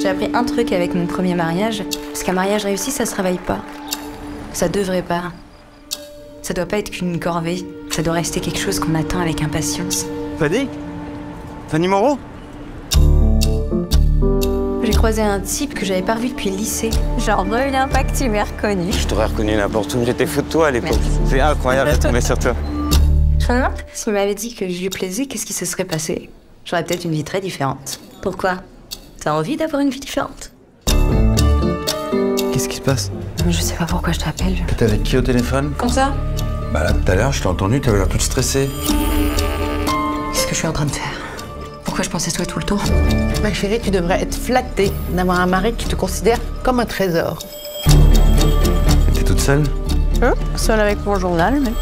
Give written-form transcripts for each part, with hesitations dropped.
J'ai appris un truc avec mon premier mariage, parce qu'un mariage réussi, ça se travaille pas. Ça devrait pas. Ça doit pas être qu'une corvée. Ça doit rester quelque chose qu'on attend avec impatience. Fanny? Fanny Moreau? J'ai croisé un type que j'avais pas revu depuis le lycée. Genre, l'impact, tu m'as reconnu. Je t'aurais reconnu n'importe où. J'étais fou de toi à l'époque. C'est incroyable de tomber sur toi. Je me demande, s'il m'avait dit que je lui plaisais, qu'est-ce qui se serait passé? J'aurais peut-être une vie très différente. Pourquoi? T'as envie d'avoir une vie différente? Qu'est-ce qui se passe? Je sais pas pourquoi je t'appelle. T'es avec qui au téléphone? Comme ça? Bah là, tout à l'heure, je t'ai entendu, t'avais l'air toute stressée. Qu'est-ce que je suis en train de faire? Pourquoi je pensais à toi tout le temps? Ma chérie, tu devrais être flattée d'avoir un mari qui te considère comme un trésor. T'es toute seule? Seule avec mon journal, mais...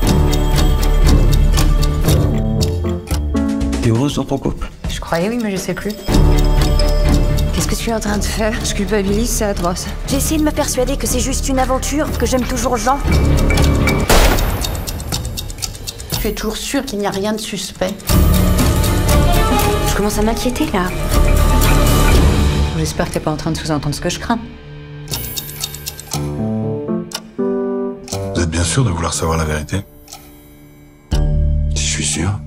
T'es heureuse dans ton couple? Je croyais oui, mais je sais plus. Qu'est-ce que tu es en train de faire? Je culpabilise, c'est atroce. J'ai essayé de me persuader que c'est juste une aventure, que j'aime toujours Jean. Tu es toujours sûre qu'il n'y a rien de suspect. Je commence à m'inquiéter, là. J'espère que t'es pas en train de sous-entendre ce que je crains. Vous êtes bien sûr de vouloir savoir la vérité? Si je suis sûr.